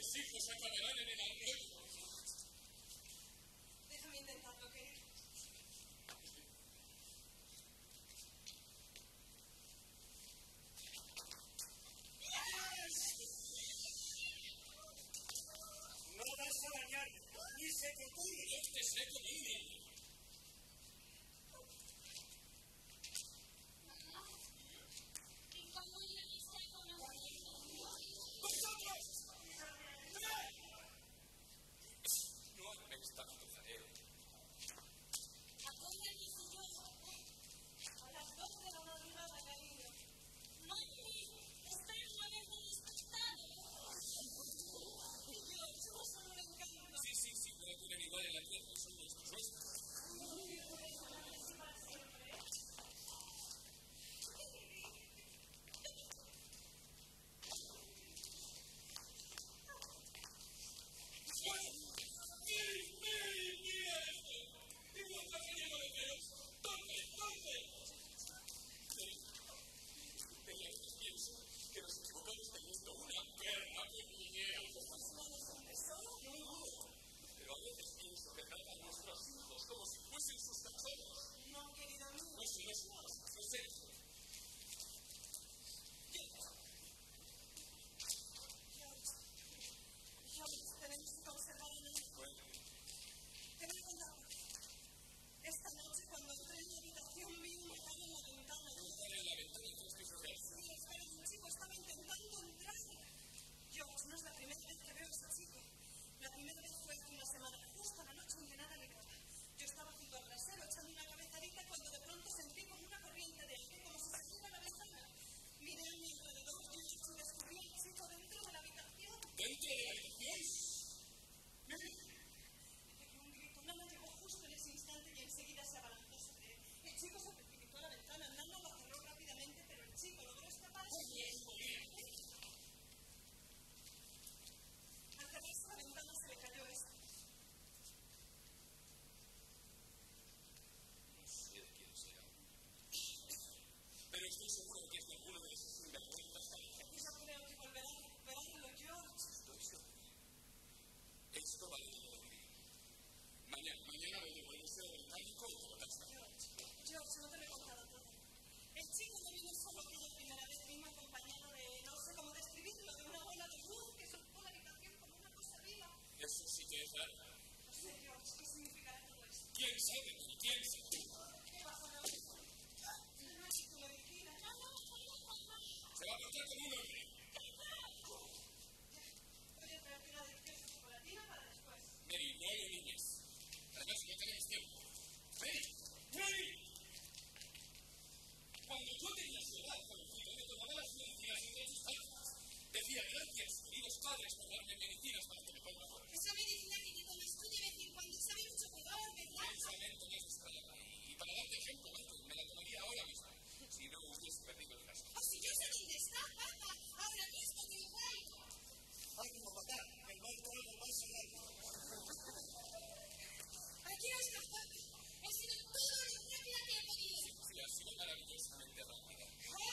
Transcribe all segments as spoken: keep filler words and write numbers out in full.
tus hijos acabarán en el arroyo. Déjame intentarlo, querido. No vas a bañarte, ni se te ocurre. Yo te sé como un niño.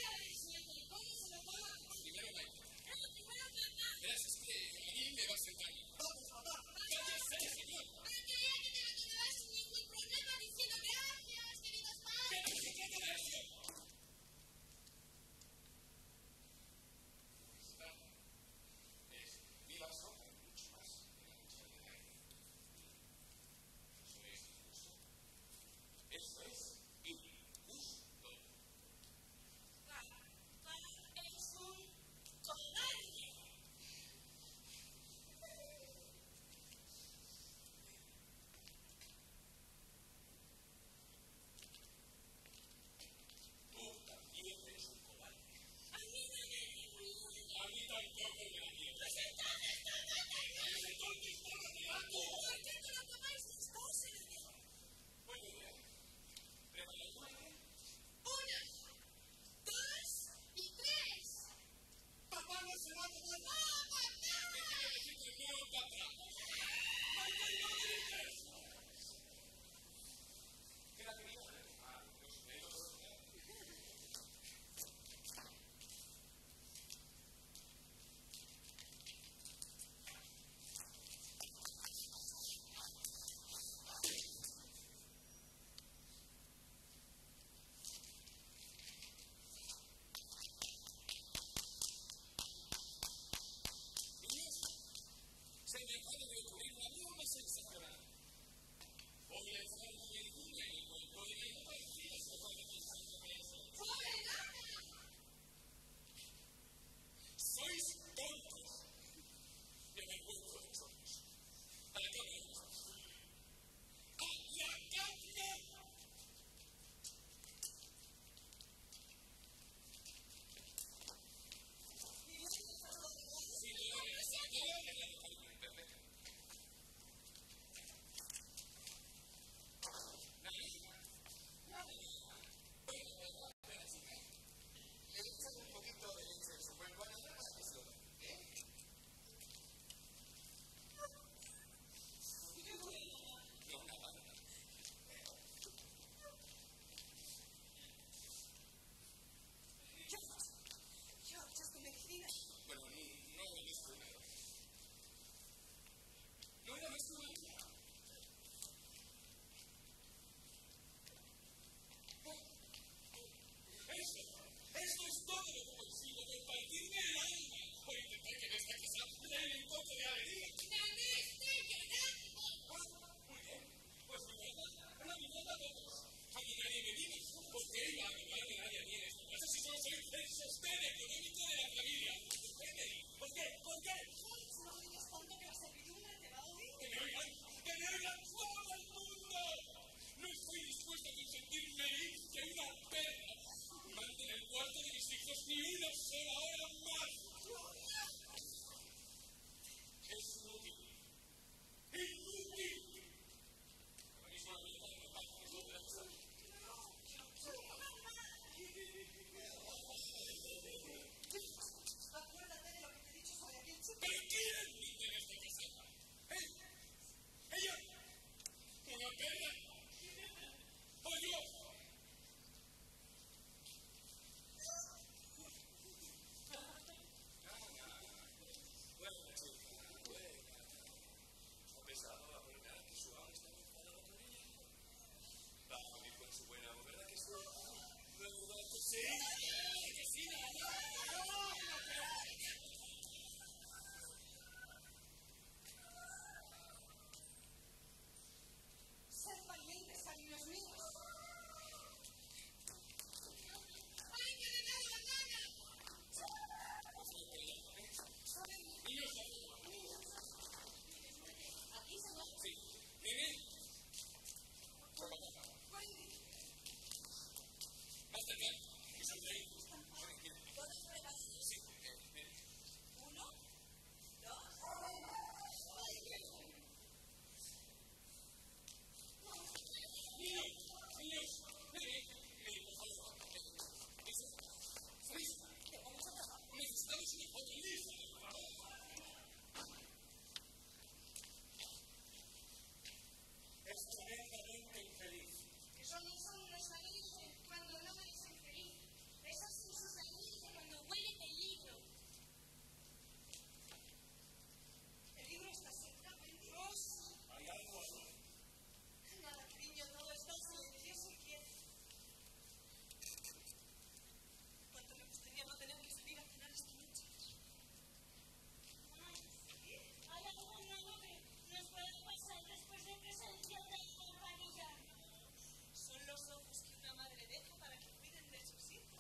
Gracias, que a mí me va a sentar. su buena amo, ¿verdad que sí? ¿Verdad que sí? ¡Que sí, nada más! Sed valientes, cariños míos. ¡Ay, que le da la gana! Niños, Aquí, señor. sí. Mimi. Más cercano. Que son de ahí. ¿Todos preparados? Sí, eh, mire. Uno, dos. Niños, niños. Mimi, Mimi, por favor. Eso. Feliz. Necesitamos una foto lista, por favor. Es tremendamente infeliz. Eso no son los felices cuando no es infeliz. Esas son sus felices cuando huele peligro. El libro está cerca, Dios. Hay algo así. Nada, cariño, todo está silencioso y quieto. Cuánto me gustaría no tener que salir a cenar esta noche. ¿Hay algo nuevo que nos puede pasar después de que se encienda la campanilla? Son los ojos que una madre deja para que cuiden de sus hijos.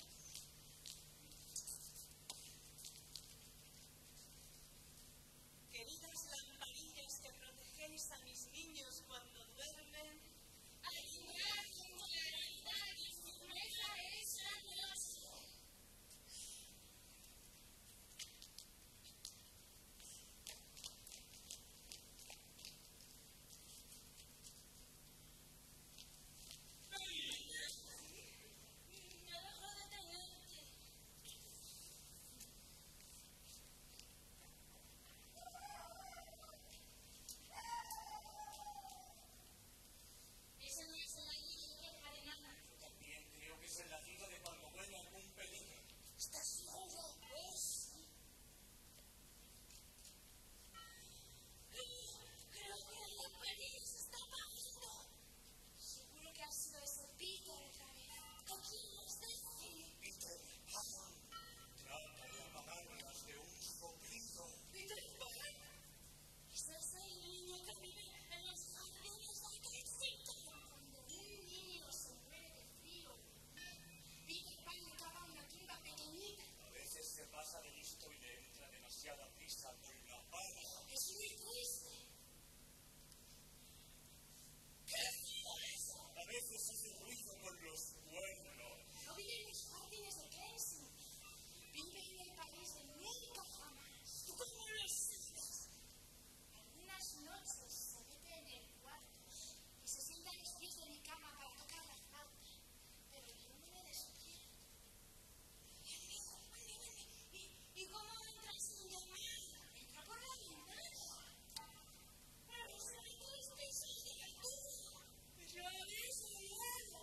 Queridas lamparillas que protegéis a mis niños cuando duermen, alinead con claridad y firmeza esa Dios. No dejo de tenerte. Ese no es el latido de Jarenana. También creo que es el latido de cuando huele algún peligro. ¿Estás seguro? ¿Ves? Creo que el peligro se está apagando. Seguro que ha sido ese Peter otra vez. ¿A quién nos decir? Peter Pan trata de apagarnos de un soplido. ¿Peter Pan? Es ese niño que vive en los jardines de Crexito. Cuando un niño se muere de frío, Peter Pan le cava una tumba pequeñita. A veces se pasa de listo y le entra demasiada prisa con la pala. Es muy triste. ¿Qué hacía eso? A veces hace ruido con los cuernos. No vive en los jardines de Kensington. Vive en el país de nunca jamás. ¿Tú cómo lo sabes? Algunas noches se mete en el cuarto y se sienta a los pies de mi cama para tocar la flauta. Pero yo no me despierto. ¿Y, ¿Y cómo entra sin llamar? Entra por la ventana. Pero se ve tres pisos de altura. Yo aviso ya.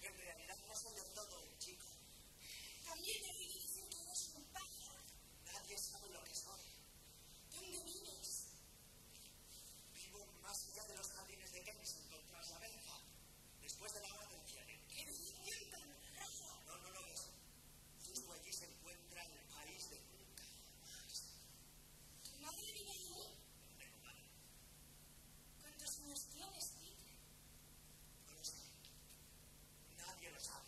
En realidad no soy del todo un chico. También te dicen que eres un pájaro. Nadie sabe lo que soy. ¿Dónde vives? Vivo más allá de los jardines de Kensington, tras la verja, después de la hora del cierre. ¡Qué decisión tan rara! No, no lo es. Justo allí se encuentra el país de nunca jamás. ¿Tu madre vive allí? No tengo madre. ¿Cuántos años tienes, Peter? No lo sé. Nadie lo sabe.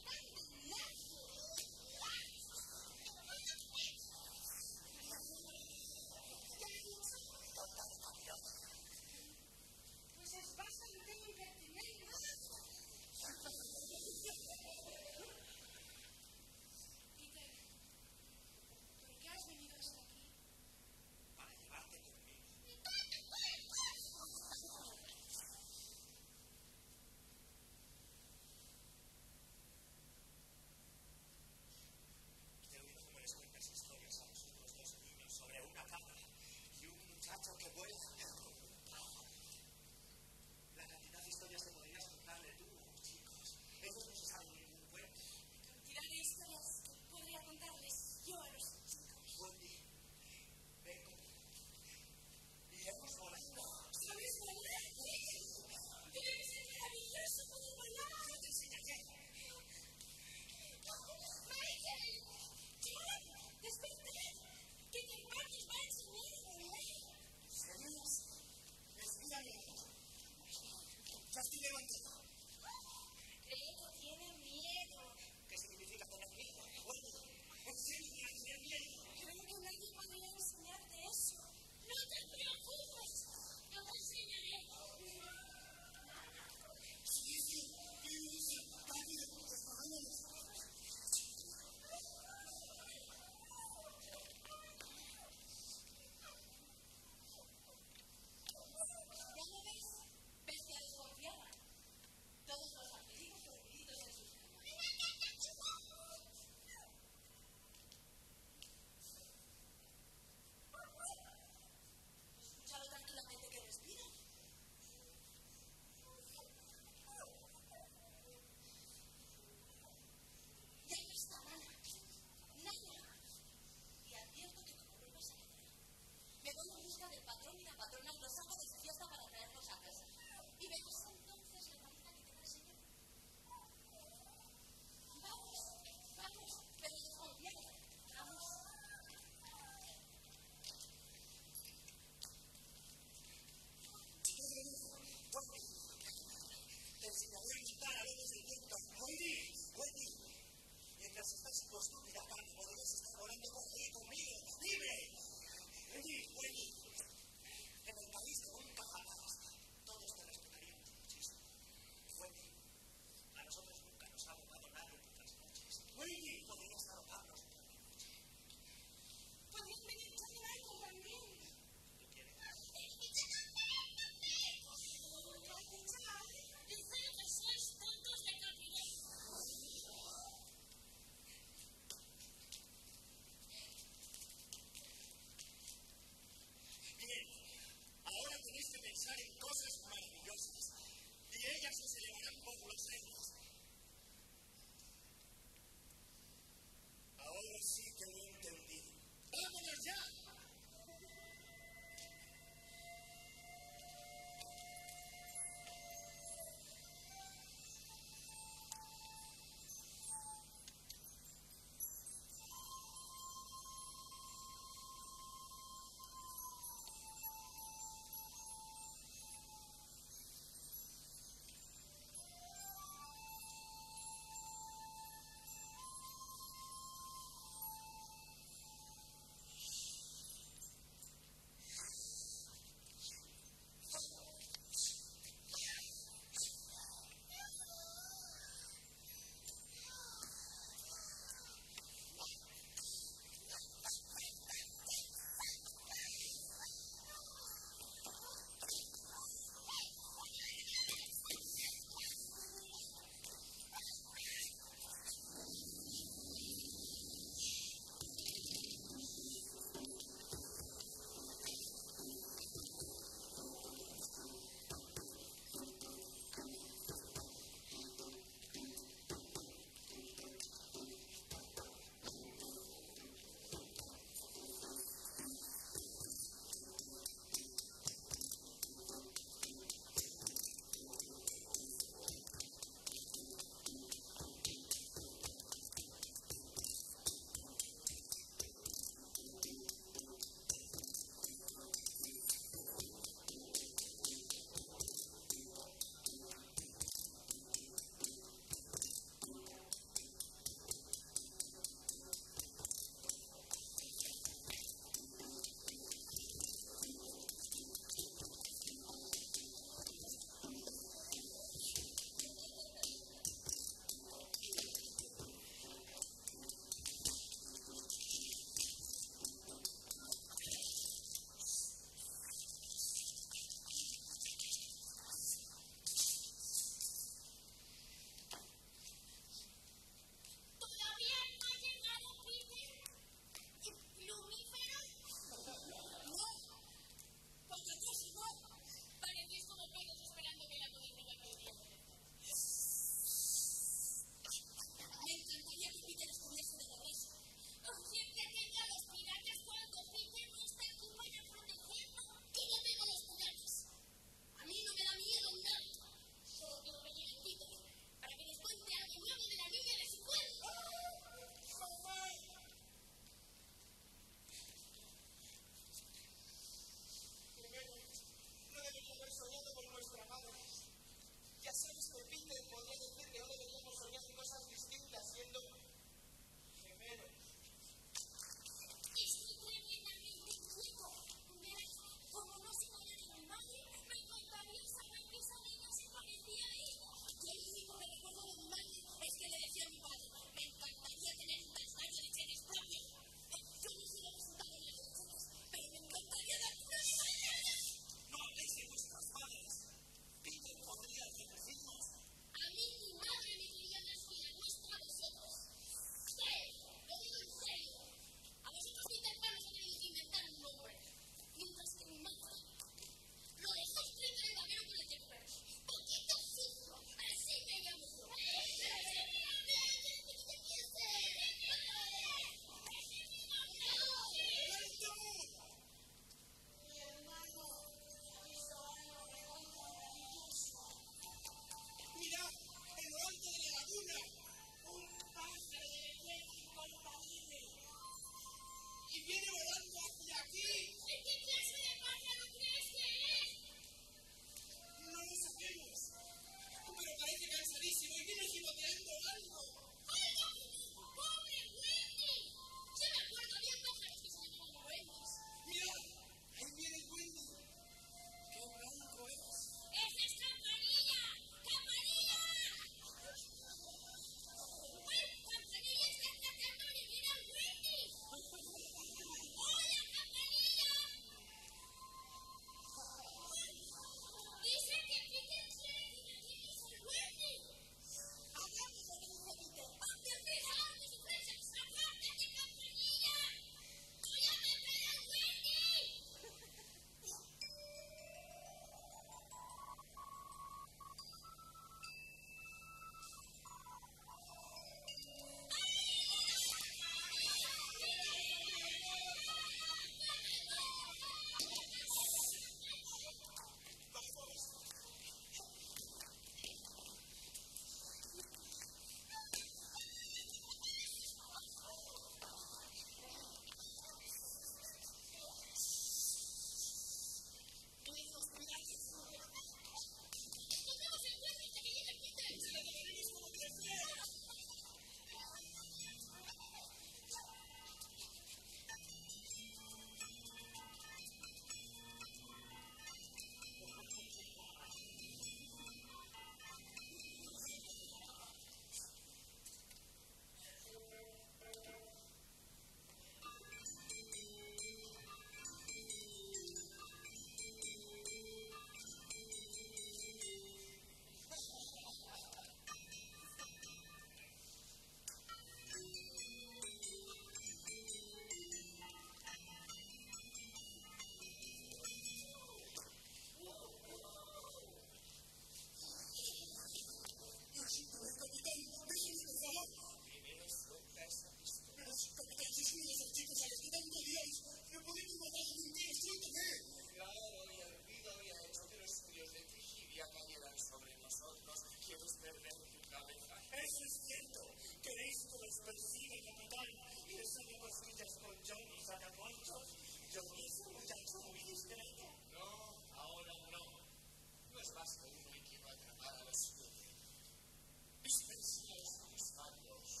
haciendo cosquillas con Johnny Sacaponchos. Johnny es un muchacho muy discreto. No, ahora no. No es más que uno el que va a atrapar a los siete. Dispensados a mis manos.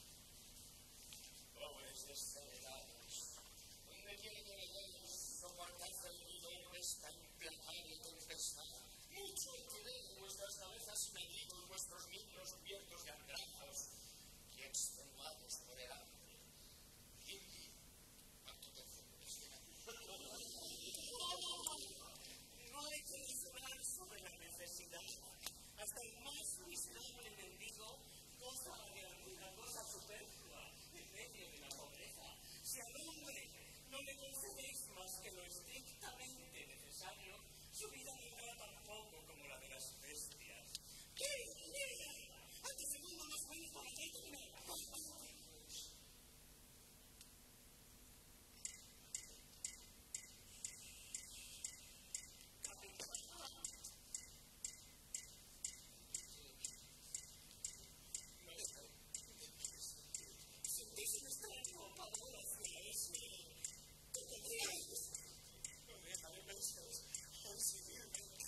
Pobres descerebrados. Donde quieren que vayamos, soportad el ruido de esta implacable tempestad. Mucho hay que ver en vuestras cabezas medido y vuestros niños cubiertos de andrajos y extenuados por el hambre. Indy, a tu tercera. No hay que disparar sobre la necesidad. Hasta el más miserable mendigo goza de alguna cosa superflua en medio de la pobreza. Si al hombre no le concedéis más que lo estrictamente necesario, su vida vendrá tan poco como la de las bestias. ¿Qué idea? ¿A qué segundo nos ven por aquí? ¿Sentís un extraño pavor hacia eso? ¿Qué te crees? No deja de pensar, recibirme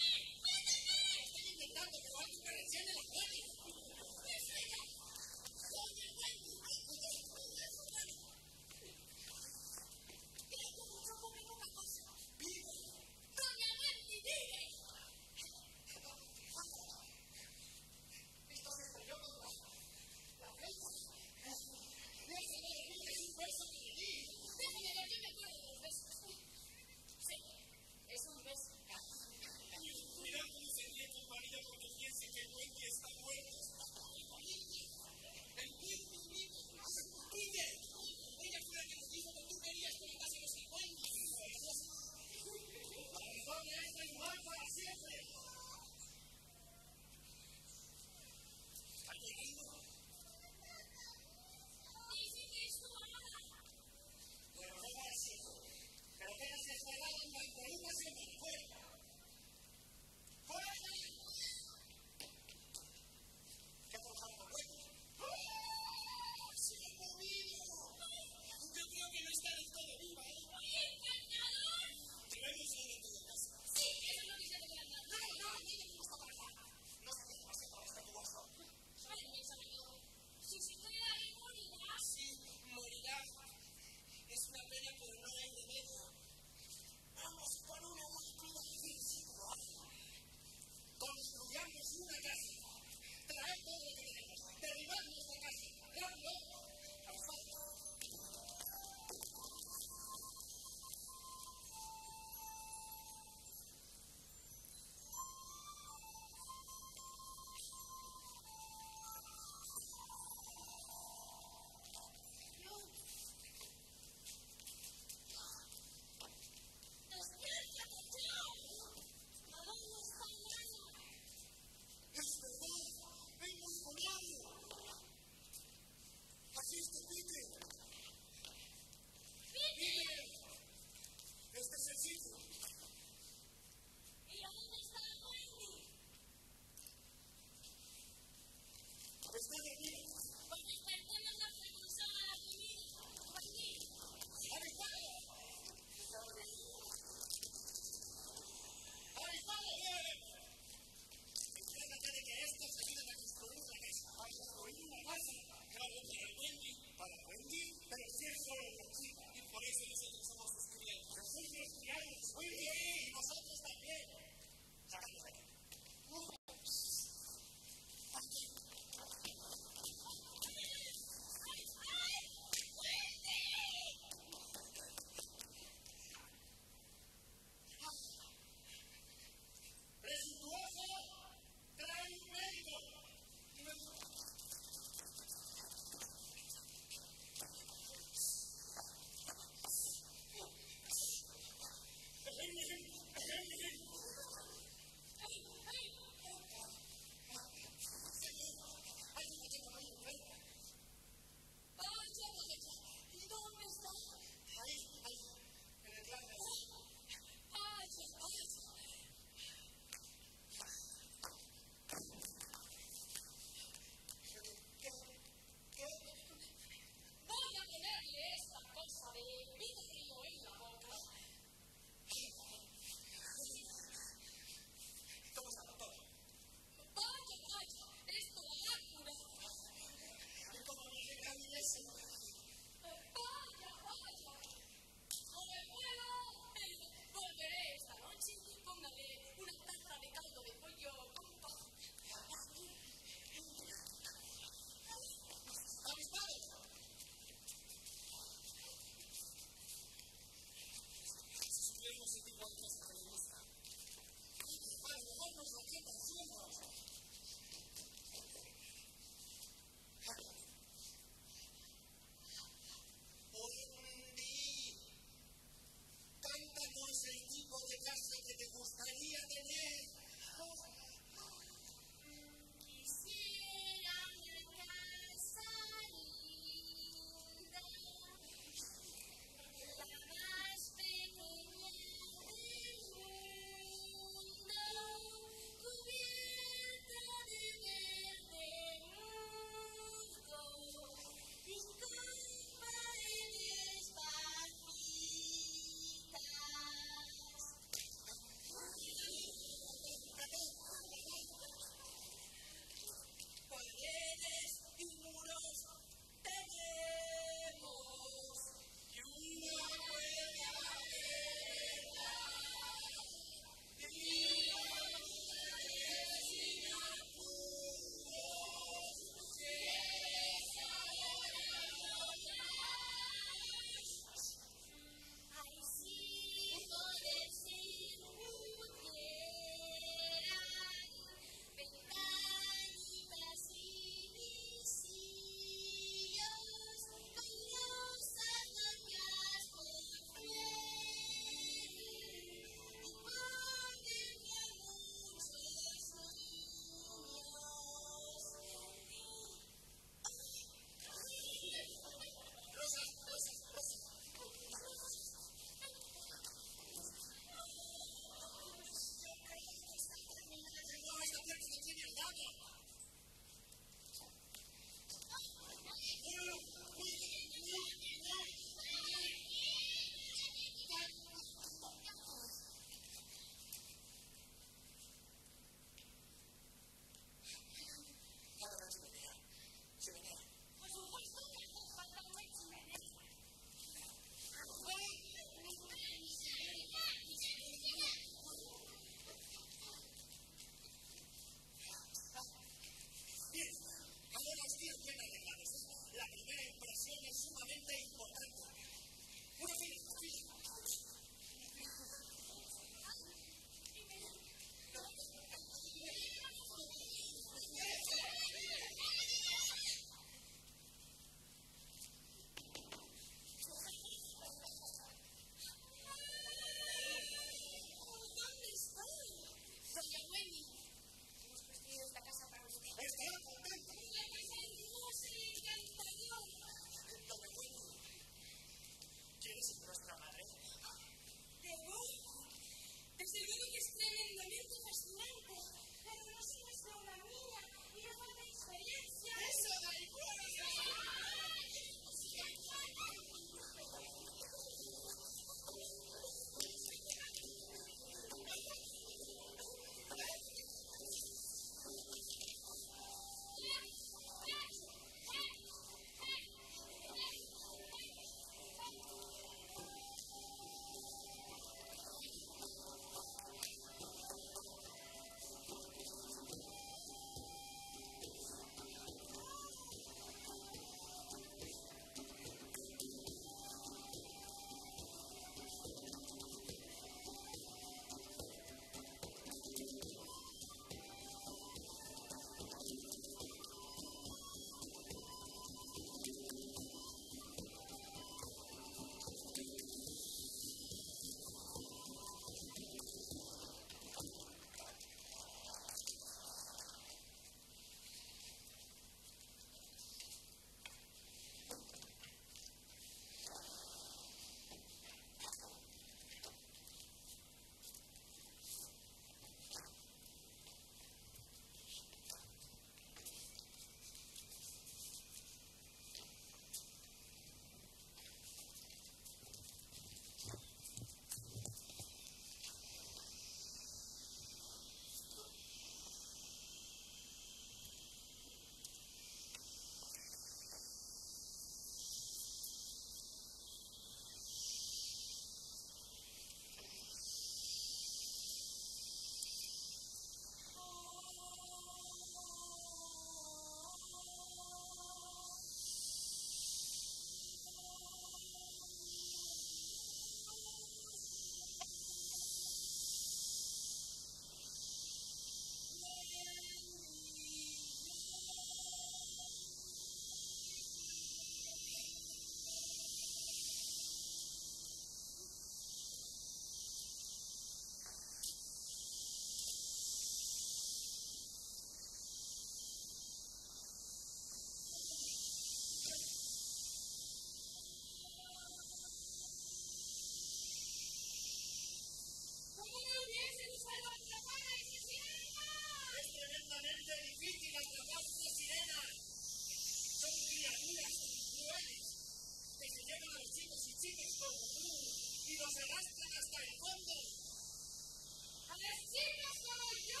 chicos como tú y los arrastran hasta el fondo. ¡A las chicas como yo!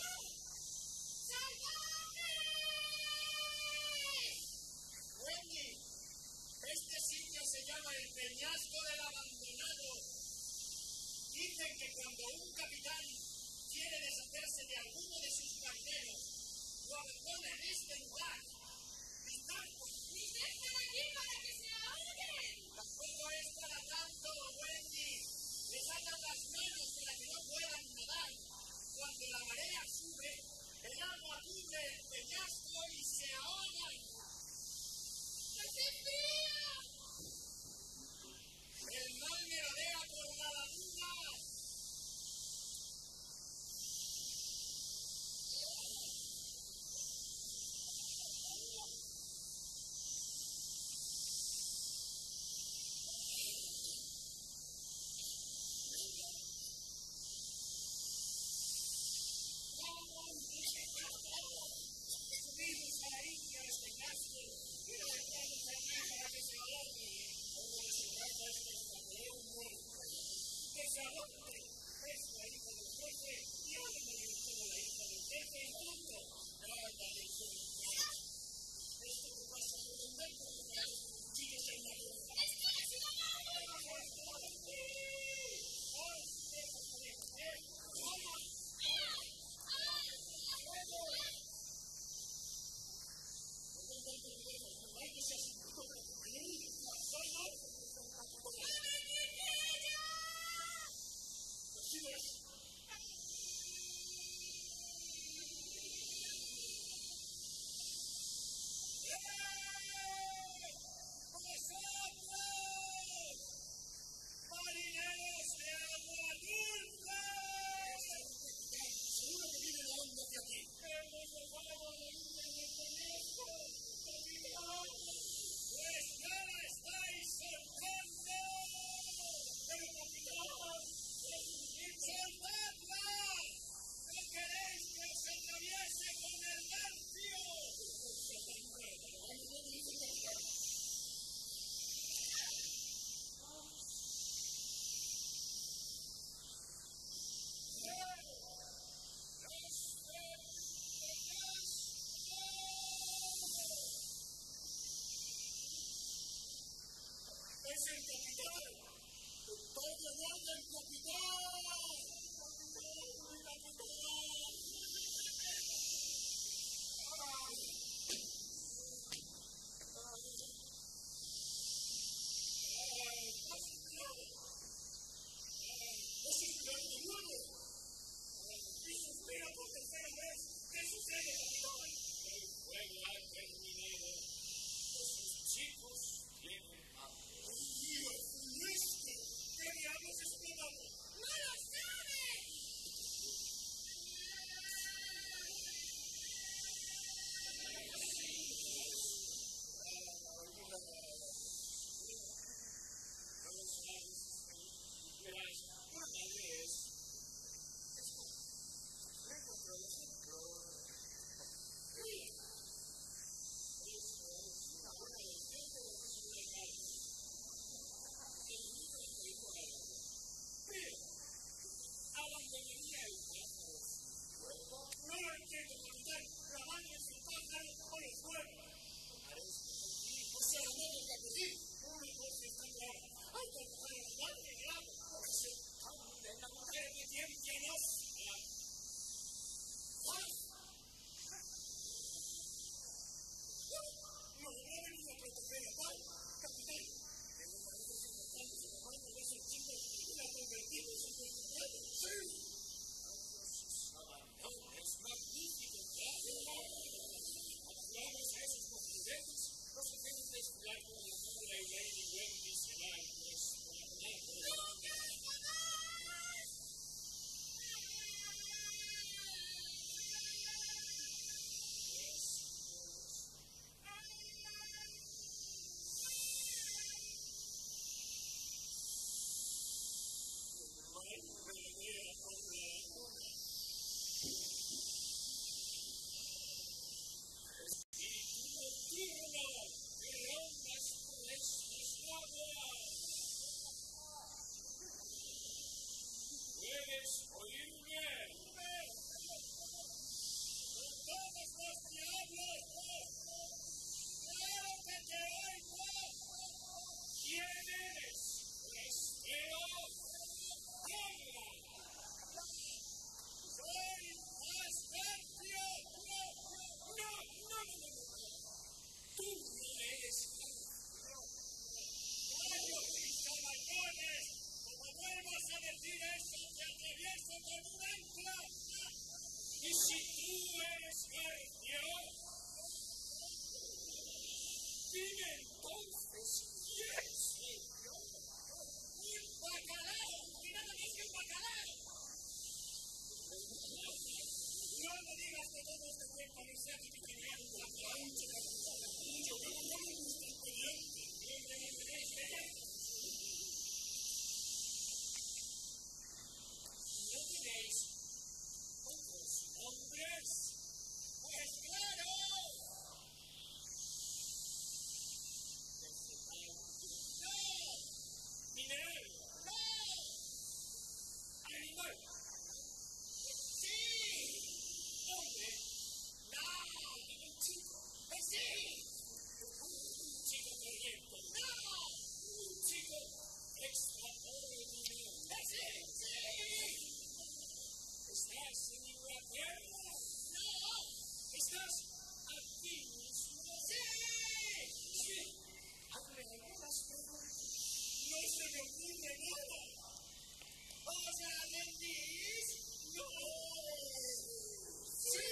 ¡Salvajes! Wendy, este sitio se llama el Peñasco del Abandonado. Dicen que cuando un capitán quiere deshacerse de alguno de sus marineros, lo abandona en este lugar. ¡Y dejan aquí para que se ahoguen! Tampoco es para tanto, Wendy. Les atan las manos para que no puedan nadar. Cuando la marea sube, el agua cubre el peñasco y se ahogan. ¡Hace frío! El mar merodea por la laguna. Subimos a la isla de peñasco y lo dejamos aquí para que se ahogue. Como de su raza este Napoleón muerto. Que se aguante. Es la hija del jefe y ahora me digo como la hija del jefe y punto. Nada de eso. Esto que pasa por el momento porque hay cuchillos en la boca. ¡Esto es una mano! ¡Marineros de agua dulce! Seguro que viene la onda hacia aquí. ¡Hemos dejado la luna en el peñasco! ¡Capitán! ¡Pues ya la estáis soltando! ¡Pero capitán! ¡Soltadla! ¡No queréis que os atraviese con el garfio! ¡Es el capitán! ¡Todo en orden, capitán! ¡Mi capitán! ¡Es un plan de nuevo! ¡Y suspira por tercera vez! ¿Qué sucede, capitán? El fuego ha terminado. Esos chicos tienen hambre. ¡Dios mío! te oigo. ¿Quién eres? Espero. ¡Habla! ¡Soy Aspercio! ¡No! ¡No! ¡No! ¡No! ¡Tú no eres! ¡Rayos y sabacones! ¡Como vuelvas a decir eso, te atravieso con un ancla! Y si tú eres Garcio, dime entonces quién soy yo. ¡Un bacalao! ¡Y nada más que un bacalao! No me digas que todos te cuentan y se aquí que tenían la plancha de la yo que no me gusta el peleante. No me tenéis peleante. ¿No tenéis otros nombres? ¡Pues claro! ¡No! ¡Mineral! ¡No! ¡Animal! ¡Sí! ¡Hombre! ¡No! ¡Un chico! ¡Eh, sí! ¡Un chico corriente! ¡No! ¡Un chico extraordinario! ¡Eh, sí! ¡Sí! ¿Estás en Inglaterra? ¡No! ¿Estás aquí mismo? ¡Sí! ¡Sí! ¡Hable de veras, pero no se me ocurre nada! ¿Os la rendís? ¡No! ¡Sí!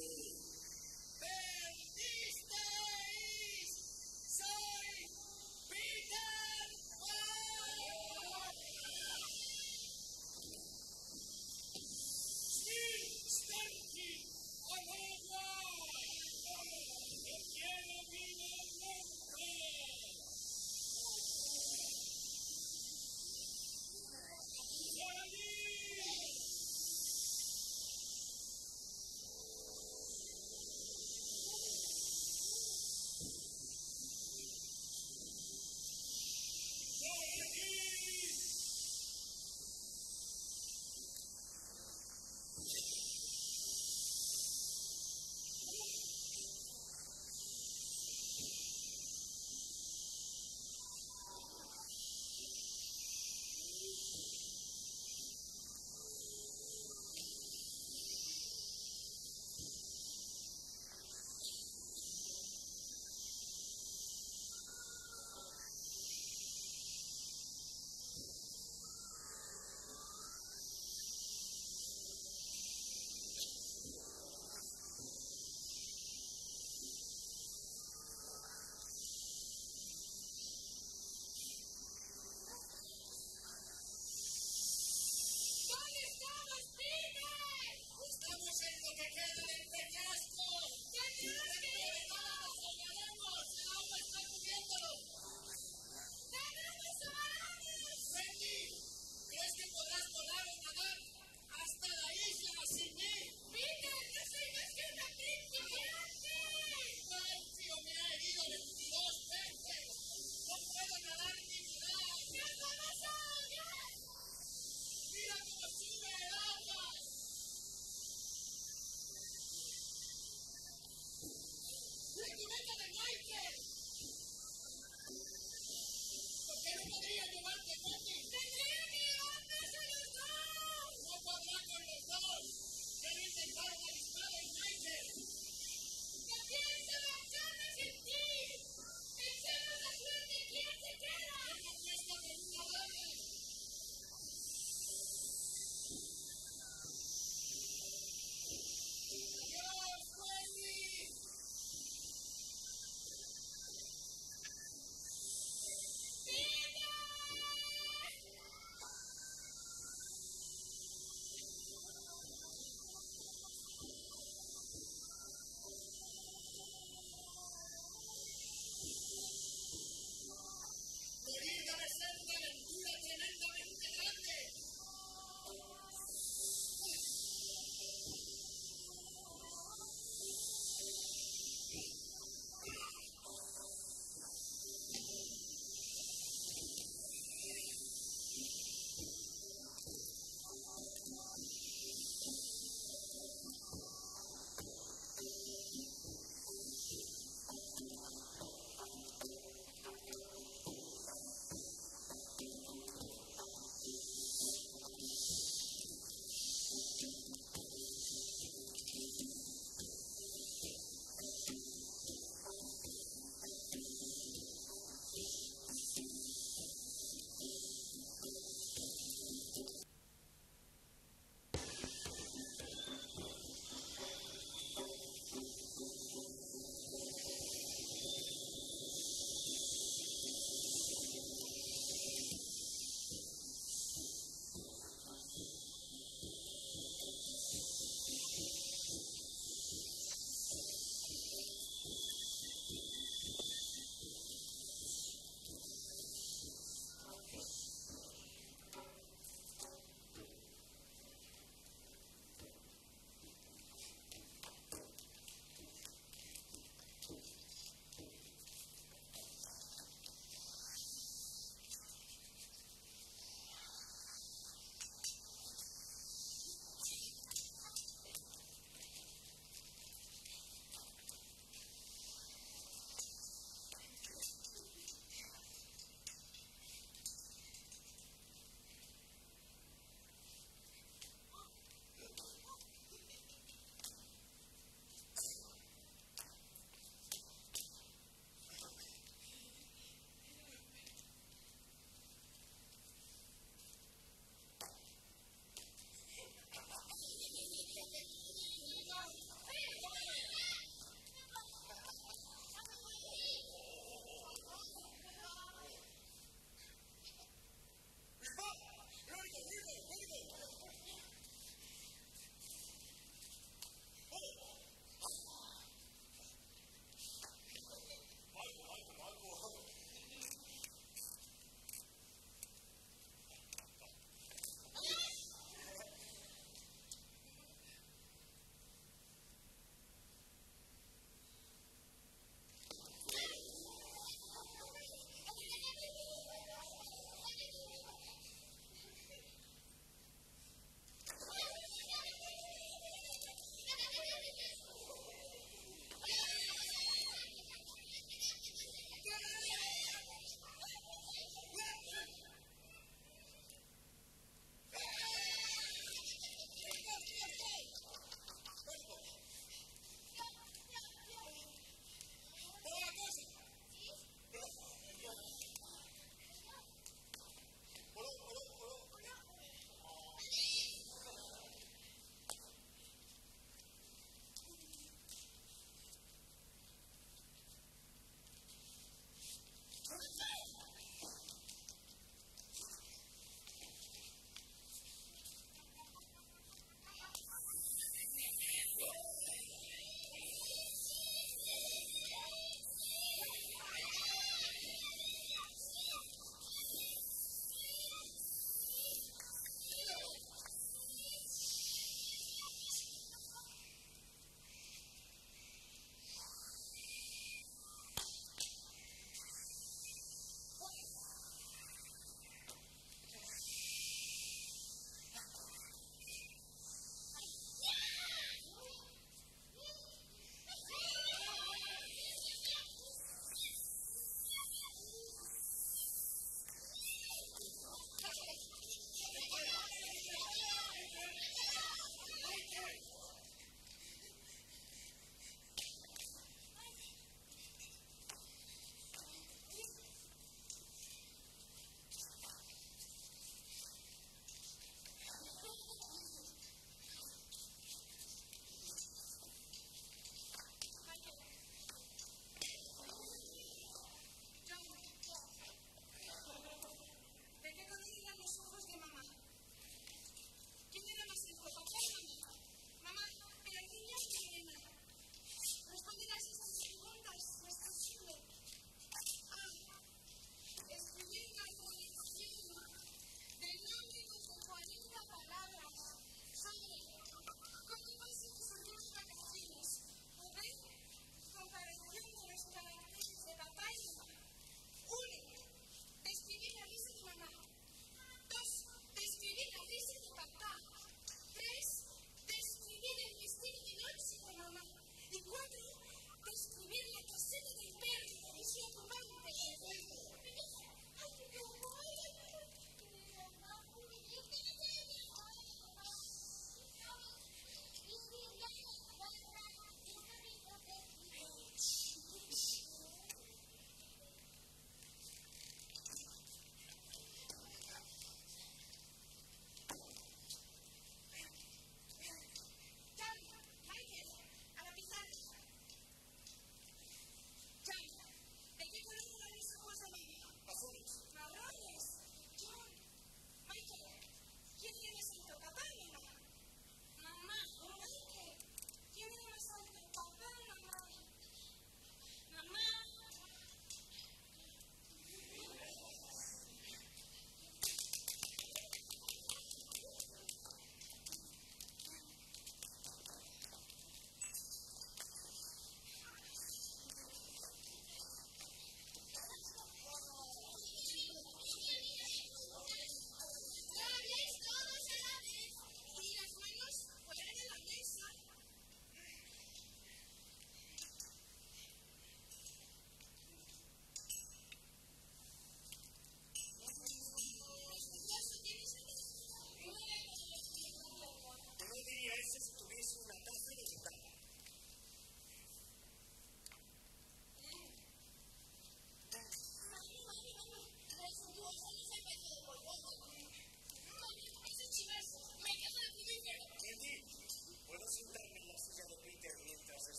¡Perdisteis! ¡Soy Peter Pan! ¡Sí! ¡Starkey! ¡Agua! ¡El cielo vino nunca! ¡Salid!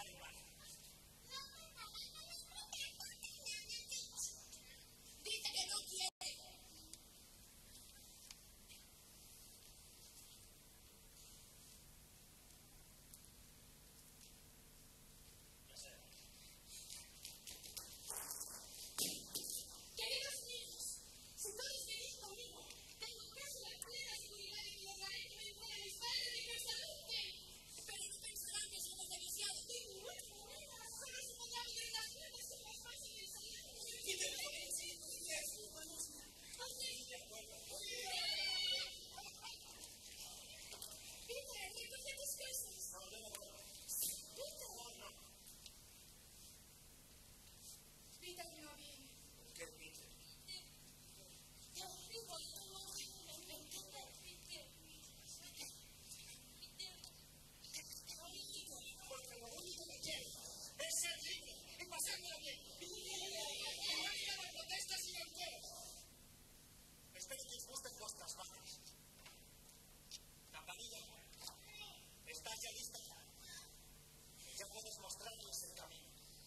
dejaré mal. Dice que no quiere. Ya sé. Queridos niños, si todos venís conmigo, tengo casi la plena seguridad de que lograré que me encuentren mis padres y que os adopten. Pero no pensarán que somos demasiado. Tengo muchos problemas. Solo se podrá vivir en las piernas es más fácil de salir. Y te lo sí, eso, vamos. De acuerdo. Peter, recoge tus cosas. No, no, no. Peter. No, no. Peter no viene. ¿Qué Peter? Yo vivo solo. Me encanta Peter. Porque lo único que quiero es ser libre y pasármelo bien. Y no hay nada de protestas y banqueros. Espero que os gusten vuestras madres. Campanilla, ¿estás ya lista? Ya puedes mostrarles el camino.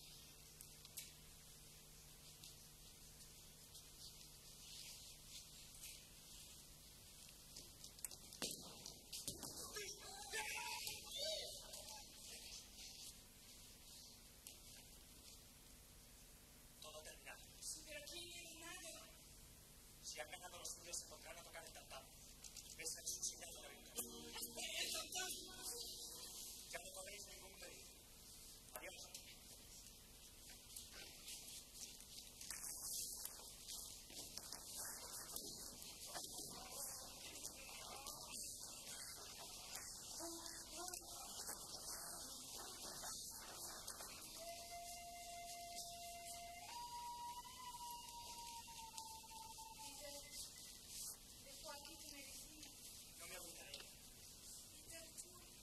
Todo terminado. Pero ¿quién ha ganado? Si han ganado los suyos, se pondrán a tocar el tantán. Es el subsidiario de ventas. ¡El tantán! Ya no corréis ningún peligro. Adiós. Dejo aquí tu medicina. No me olvidaré. Peter, tú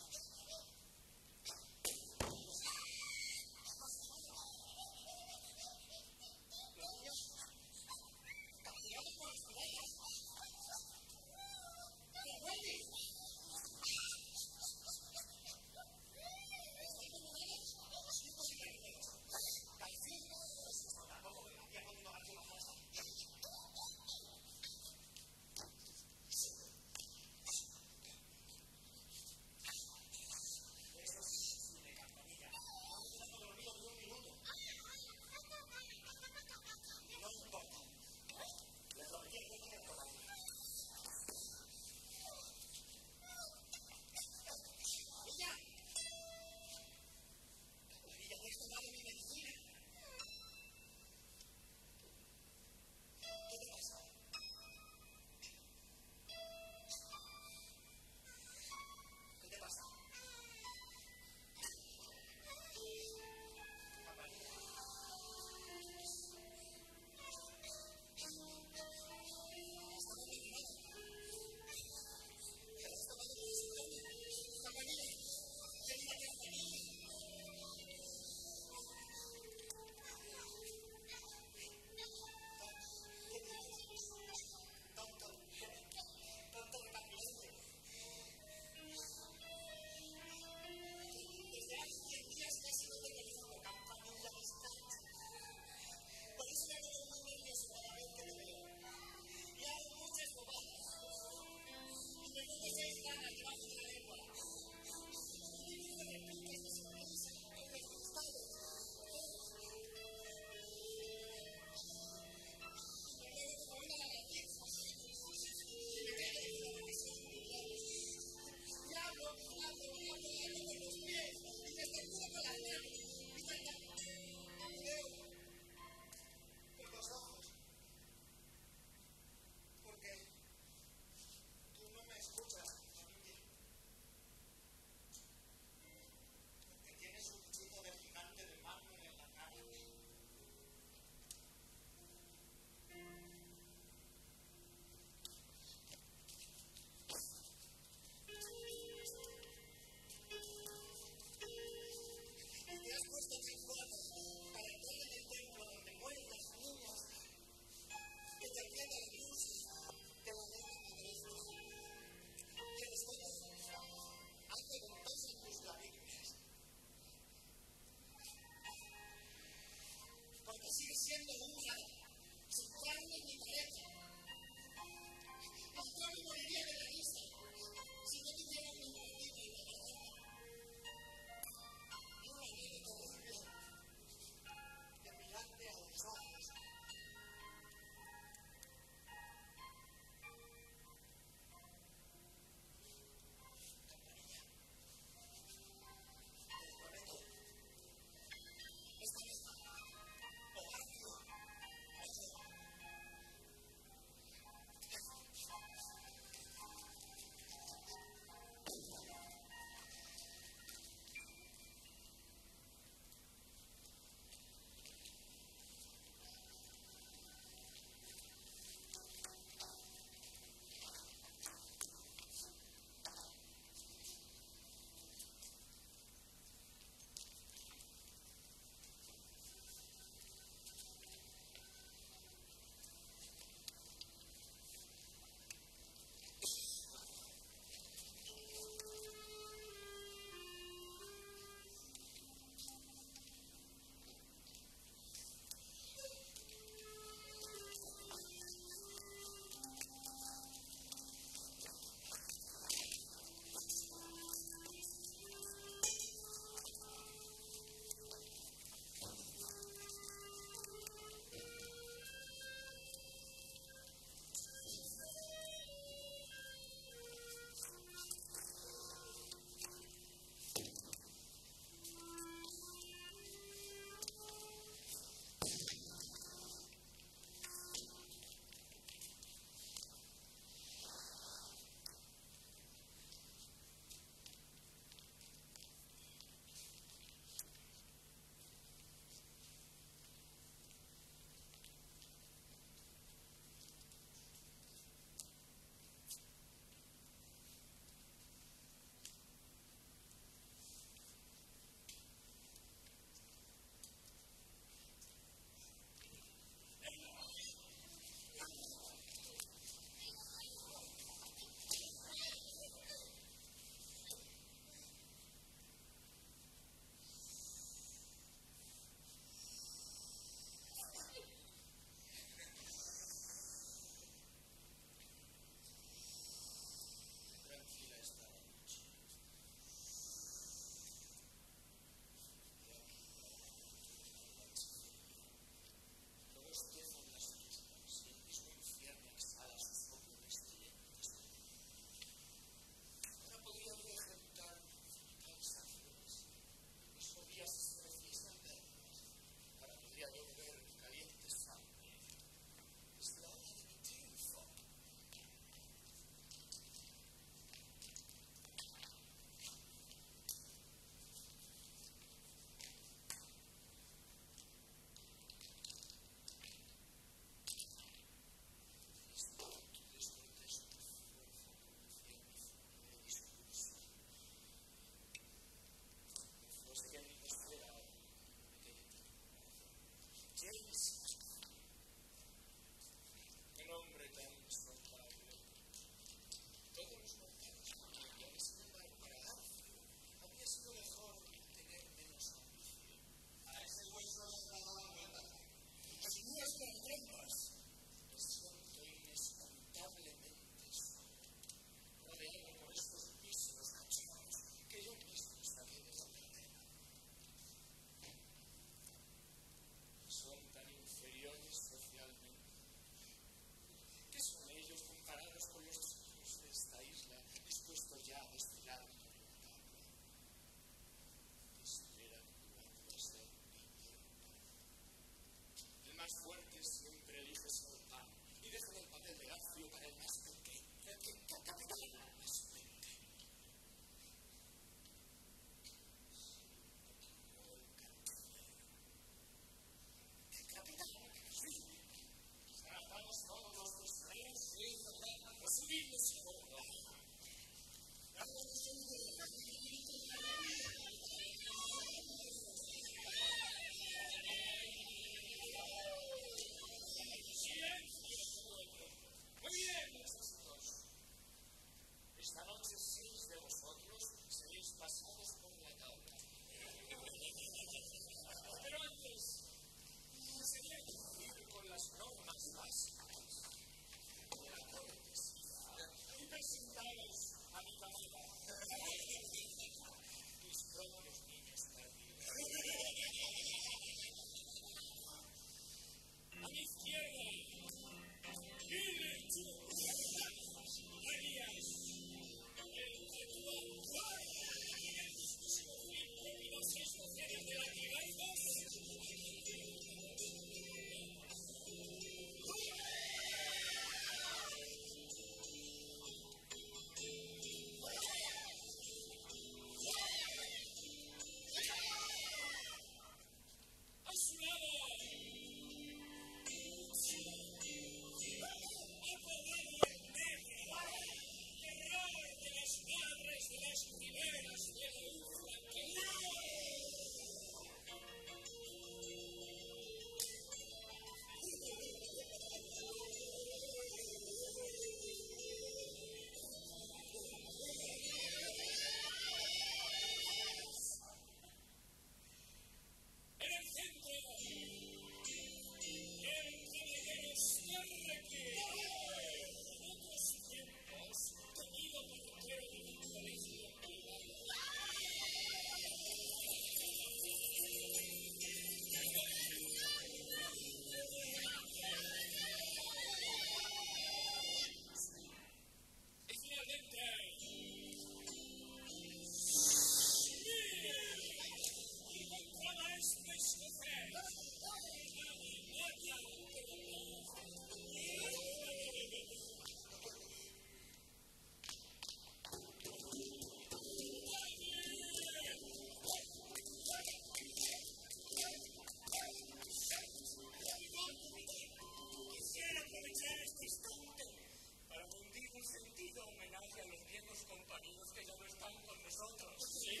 que ya no están con nosotros. Sí,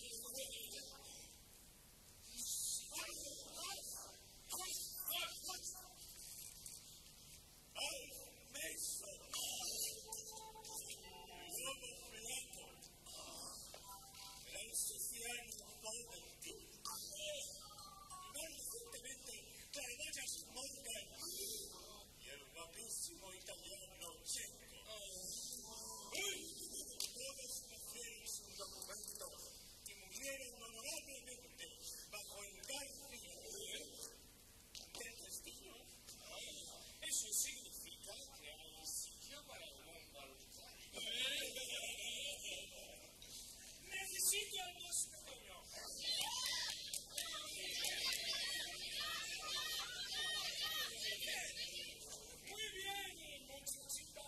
y el guapísimo italiano Checo. Todos hicieron un documento y murieron honorablemente bajo el cárcel del destino. eso significa que hay sitio para el mundo altar. Necesito algo pequeño. Muy bien, muchachito.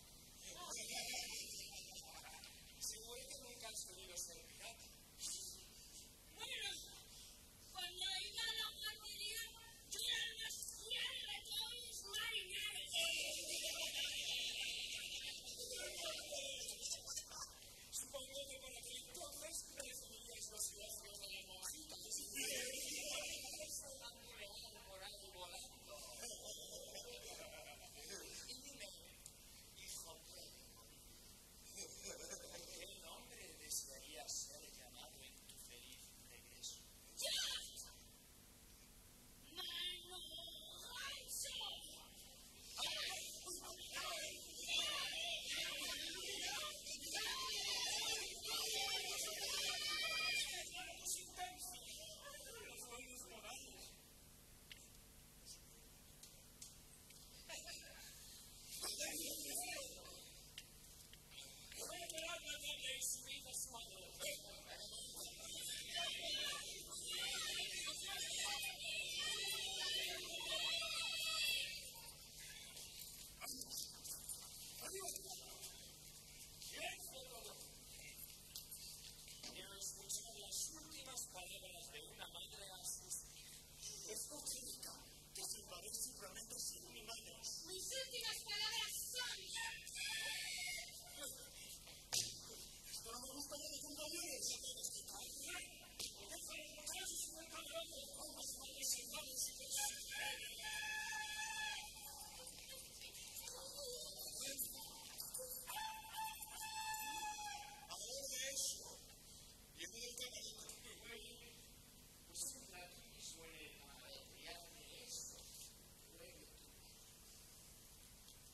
Seguro que nunca has querido ser pirata. Bueno, cuando iba a la guardería, yo era una escuela de todos marineros. Supongo que por aquel entonces preferías los viajes de la mojita. Por ahí volando. Y dime, hijo pródigo, ¿qué nombre desearías ser llamado en tu feliz regreso? ¡Mano Ganso! Los buenos modales. Quiero escuchar las últimas palabras de una madre a sus hijos. Escuche, hija, que se parece y promete ser mi madre. Mis últimas palabras son... Esto no me gusta de los compañeros. Ahora de eso, viene del camarito. Pues entra aquí y suele a criar de esto. Luego tú.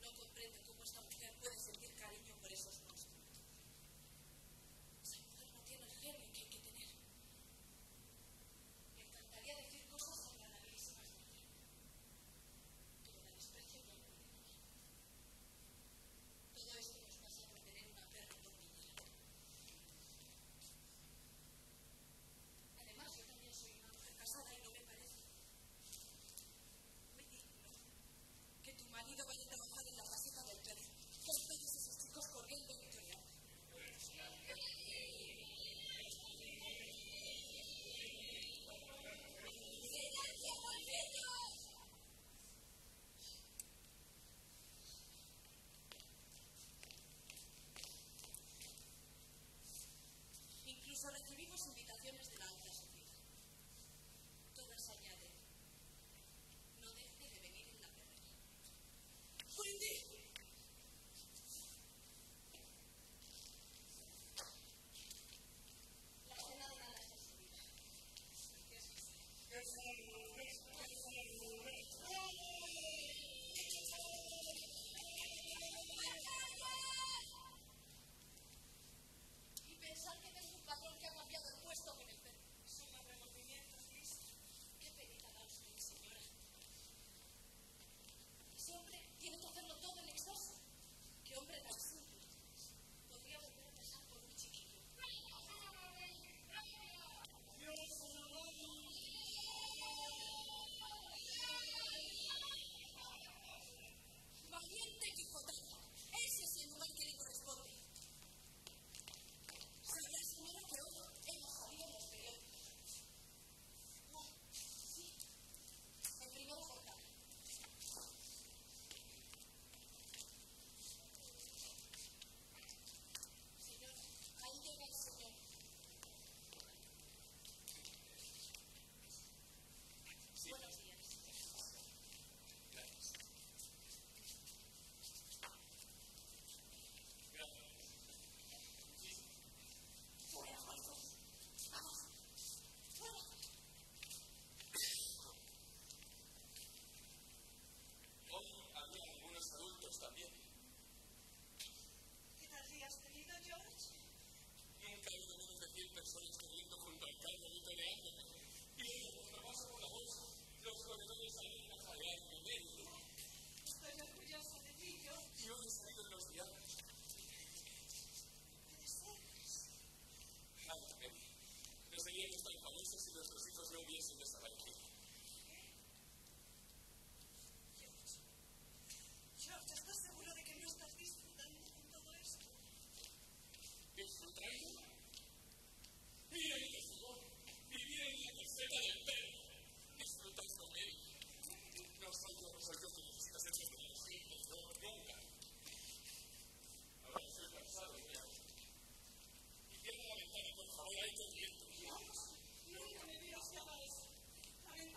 no comprende cómo esta mujer puede sentir cariño por esos monstruos. Esa mujer no tiene el genio que hay que tener. Me encantaría decir cosas agradabilísimas de ella, pero la desprecio y algo de ella. Todo esto nos pasa por tener una perra tortillera. Además, yo también soy una mujer casada y no me parece muy digno que tu marido vaya a trabajar en la caseta del perro, con todos esos chicos corriendo y llorando. ¡Silencio, bolsillos! Incluso recibimos invitaciones de la alta sociedad. Todas añaden: no deje de venir en la perrera. ¡Wendy! La cena de nada está servida. Y pensar que tengo un patrón que ha cambiado el puesto con el perro. Son los remordimientos, Luis. Qué penita da usted, señora. Ese hombre tiene que hacerlo todo en exceso. Qué hombre tan simple. Podría volver a pasar por un chiquillo. Valiente Quijotazo. Ese es el lugar que le corresponde. Sabrá, señora, que hoy hemos salido en los periódicos. No, sí, en primera portada. Señor, ahí llega el señor. Buenos días. Gracias. Fuera, Marcos. Vamos. Fuera. Hoy había algunos adultos también. ¿Qué tal día has tenido, George? Nunca he oído menos de cien personas corriendo junto al carro y toreándome. Y luego, cuando paso por la bolsa, los corredores salen a jalear primero. Estoy orgullosa de ti, George. Y hoy he salido en los diarios. ¿Qué deseas? Nada, Mary. No seríamos tan famosos si nuestros hijos no hubiesen desaparecido. George. George, ¿estás seguro de que no estás disfrutando con todo esto? ¿Disfrutando? Mira mi tesoro. Vivir en la caseta del perro. Disfrutando, Mary. No soy yo, soy yo que necesitas ser inteligente. No, nunca. Ahora estoy cansado, mira. Y cierra la ventana, por favor, hay corriendo. Vamos. Nunca me digas que haga eso. La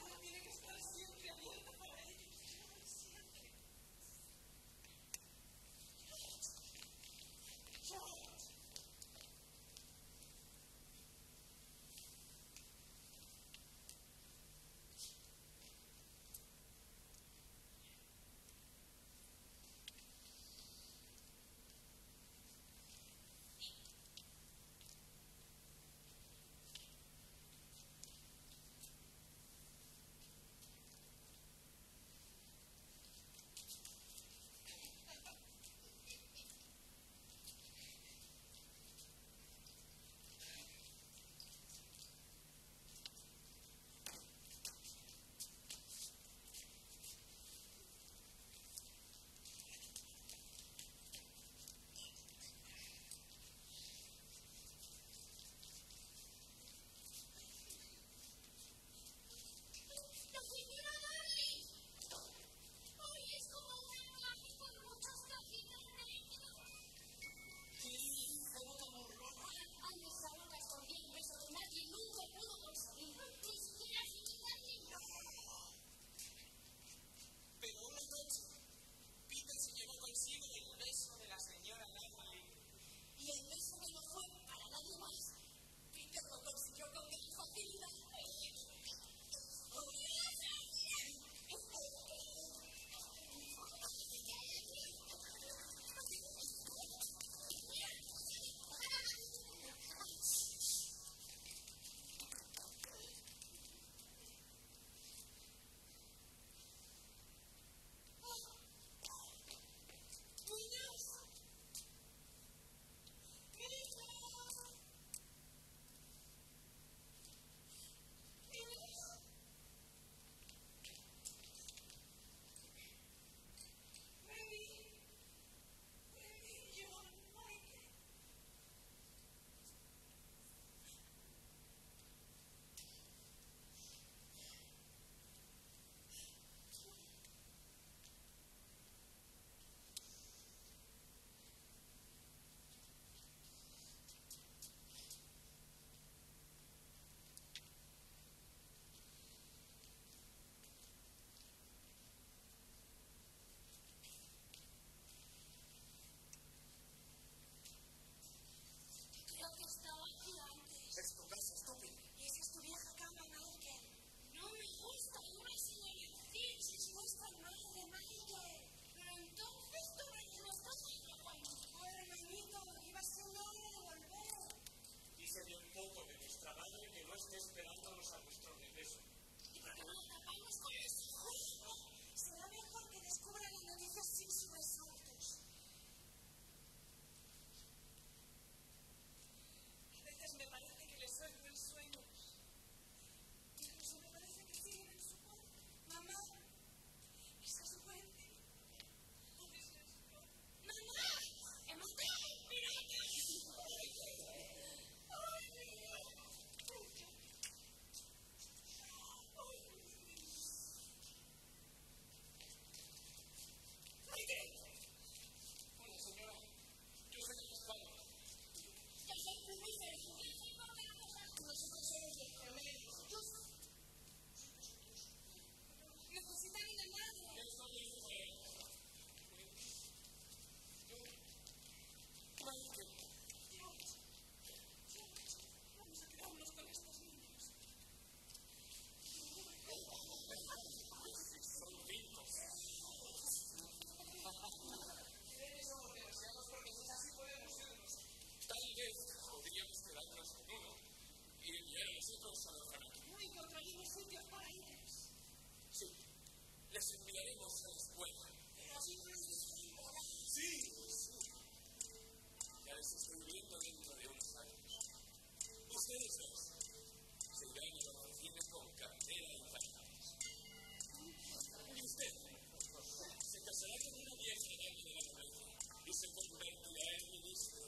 los alojarán. No encontraremos sitios para ellos. Sí, les enviaremos a la escuela. Pero así no les descuidarán. Sí, sí. Ya les estoy viendo dentro de unos años. Ustedes dos se irán a la oficina con cartera y pañales. Y usted se casará con una vieja dama de la nobleza y se convertirá en ministro.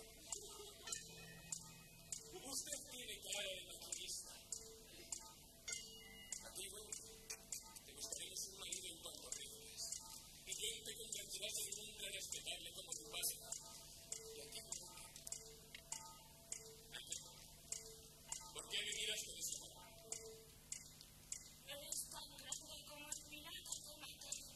Usted tiene cara de maquinista. A ti, güey, te buscaremos un marido en cuanto rindas. Y yo te convertirás en un hombre respetable como tu padre. Y a ti, güey, Ángel, ¿por qué me miras con ese modo? Eres tan grande como el pirata de Mateo.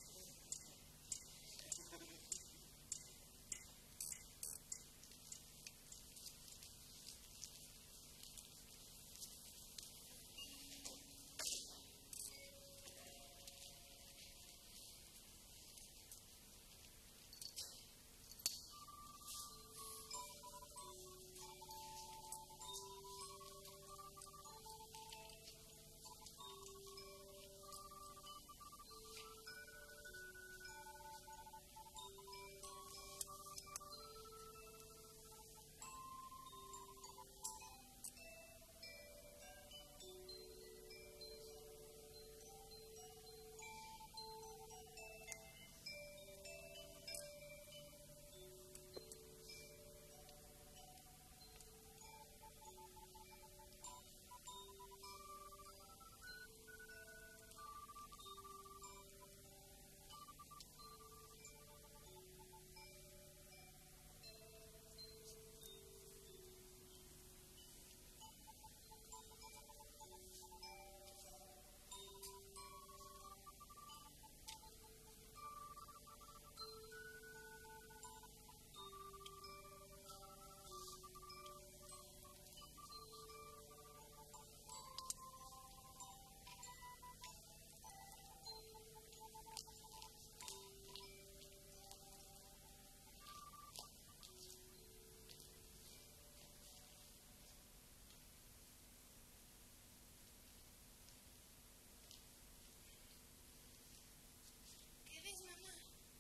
¿Qué ves, mamá?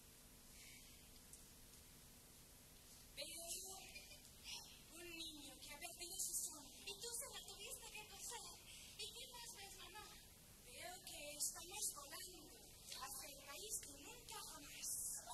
Veo un niño que ha perdido su sombra. Y tú se la tuviste que coser. ¿Y qué más ves, mamá? Veo que estamos volando hacia el país que nunca jamás.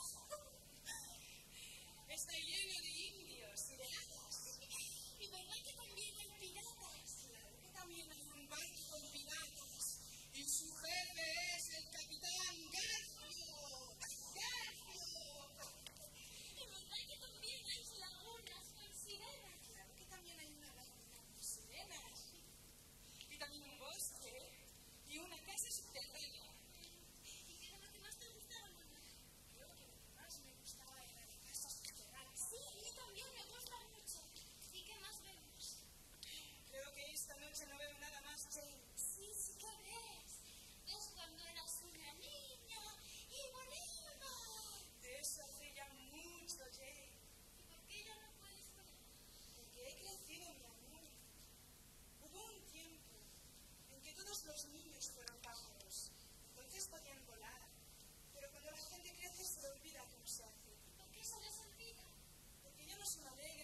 Está lleno de indios y de hadas. ¿Y verdad que también hay piratas? Claro que también hay un barco con piratas. Y su jefe es el capitán Garfio. ¡Garfio! ¿Y verdad que también hay lagunas con sirenas? Claro que también hay una laguna con sirenas. Y también un bosque. Y una casa subterránea. ¿Y qué era lo que más te gustaba, mamá? Creo que lo que más me gustaba era la casa subterránea. Sí, a mí también me gusta mucho. ¿Y qué más vemos? Creo que esta noche no veo nada más, Jane. Sí, sí que ves. Ves cuando eras una niña y volaba. De eso hace ya mucho, Jane. ¿Y por qué ya no puedes ver? Porque he crecido, mi amor. Hubo un tiempo en que todos los niños fueron pájaros. Entonces podían volar. Pero cuando la gente crece se le olvida cómo se hace. ¿Por qué se les olvida? Porque yo no soy alegre.